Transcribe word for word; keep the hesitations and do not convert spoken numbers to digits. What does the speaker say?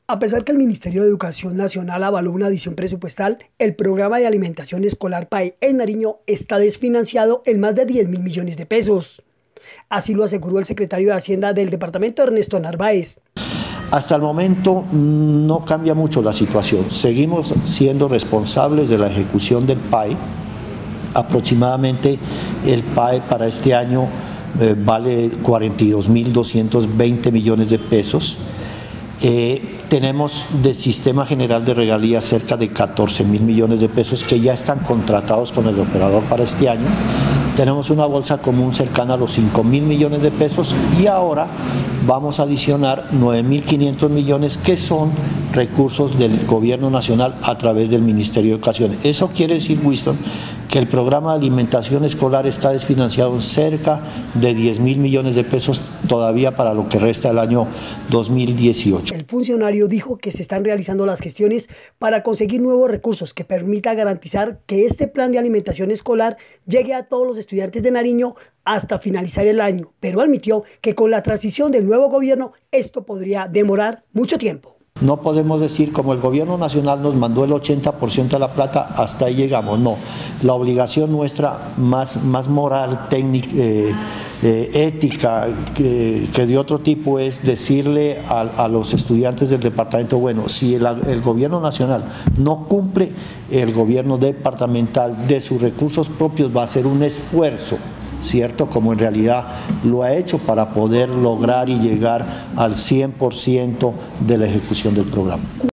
A pesar que el Ministerio de Educación Nacional avaló una adición presupuestal, el programa de alimentación escolar P A E en Nariño está desfinanciado en más de diez mil millones de pesos. Así lo aseguró el secretario de Hacienda del departamento, Ernesto Narváez. Hasta el momento no cambia mucho la situación. Seguimos siendo responsables de la ejecución del P A E. Aproximadamente el P A E para este año eh, vale cuarenta y dos mil doscientos veinte millones de pesos. Eh, tenemos del Sistema General de Regalías cerca de catorce mil millones de pesos que ya están contratados con el operador para este año. Tenemos una bolsa común cercana a los cinco mil millones de pesos y ahora vamos a adicionar nueve mil quinientos millones que son recursos del Gobierno Nacional a través del Ministerio de Educación. Eso quiere decir, Winston, que el programa de alimentación escolar está desfinanciado en cerca de diez mil millones de pesos todavía para lo que resta del año dos mil dieciocho. El funcionario dijo que se están realizando las gestiones para conseguir nuevos recursos que permitan garantizar que este plan de alimentación escolar llegue a todos los estudiantes de Nariño hasta finalizar el año, pero admitió que con la transición del nuevo gobierno esto podría demorar mucho tiempo. No podemos decir, como el Gobierno Nacional nos mandó el ochenta por ciento de la plata, hasta ahí llegamos. No, la obligación nuestra más, más moral, técnica, eh, eh, ética, que, que de otro tipo es decirle a, a los estudiantes del departamento, bueno, si el, el Gobierno Nacional no cumple, el Gobierno departamental de sus recursos propios va a hacer un esfuerzo, ¿cierto? Como en realidad lo ha hecho para poder lograr y llegar al cien por ciento de la ejecución del programa.